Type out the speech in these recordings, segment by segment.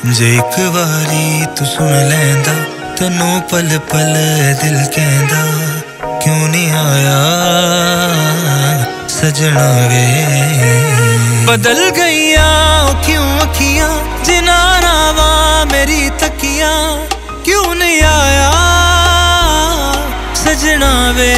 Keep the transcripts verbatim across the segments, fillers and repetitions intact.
जे एक बारी तू सुन लैंदा तैनू पल पल दिल कहंदा क्यों नहीं आया सजना वे। बदल गईया क्यों अखियां जिना रावा मेरी तकिया क्यों नहीं आया सजना वे।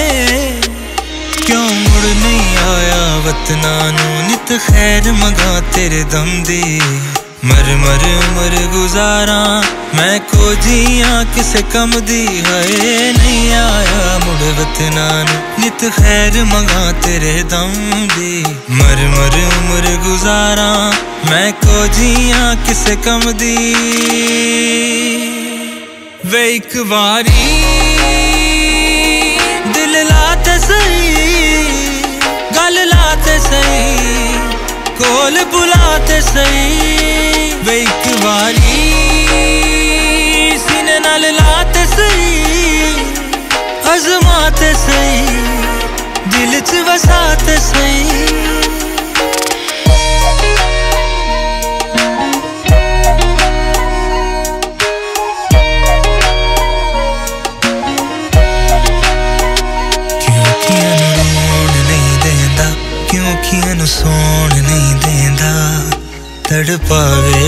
क्यों मुड़ नहीं आया वतना नू नित खैर मंगा तेरे दम दी। मर मर उमर गुजारा मैं को जिया किसे कम दी है नहीं आया मुड़ वतना नू नित खैर मंगा तेरे दम दी। मर मर उमर गुजारा मैं को जिया किसे कम दी। वे एक बारी दिल लाते सही गल लाते सही कोल बुलाते सही। वे एक बारी सीने नाल लाते सही अजमाते सही दिल च वसाते सही। अखियां नू सौण नहीं देंदा तड़पावे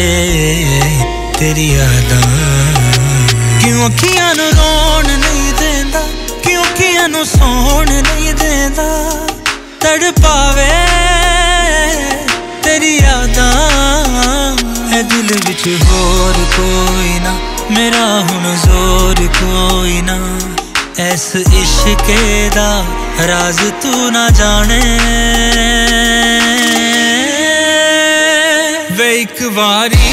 तेरी यादां। क्यों अखियां नू रोण नहीं देंदा क्यों अखियां नू सौण नहीं देंदा तड़पावे तेरी यादां। है दिल विच होर कोई ना मेरा हुण जोर कोई ना ऐस इश्के दा राज तू ना जाने। वे एक बारी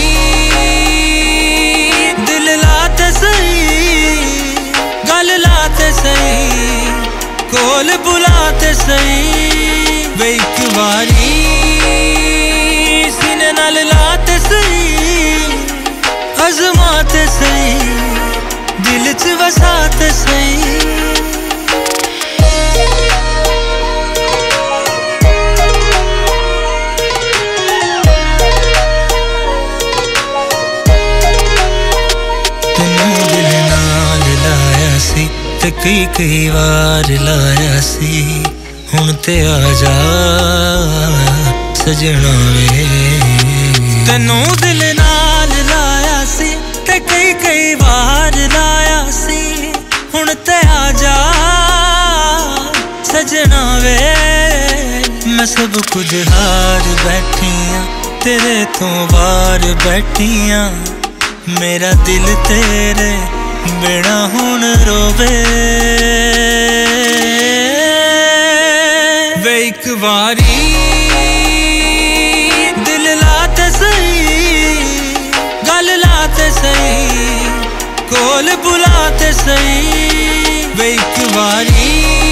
दिल लाते सही गल लाते सही कोल बुलाते सही। वे एक बारी सीने नाल लाते सही अजमाते सही दिल च वसाते सही। ते कई कई बार लाया सी हुण ते आ जा सजना वे। तैनू दिल नाल लाया सी ते कई कई बार लाया सी हुण ते आ जा सजना वे। मैं सब कुछ हार बैठियां तेरे तो बाहर बैठियां मेरा दिल तेरे बिना हुण रोवे। वे एक बारी दिल लाते सही गल लाते सही कोल बुलाते सही। वे एक बारी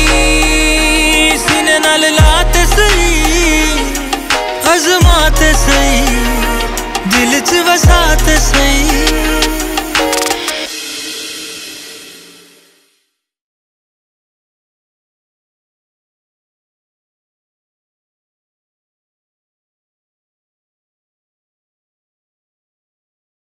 सीने नाल लाते सही अजमाते सही दिल च वसाते सही।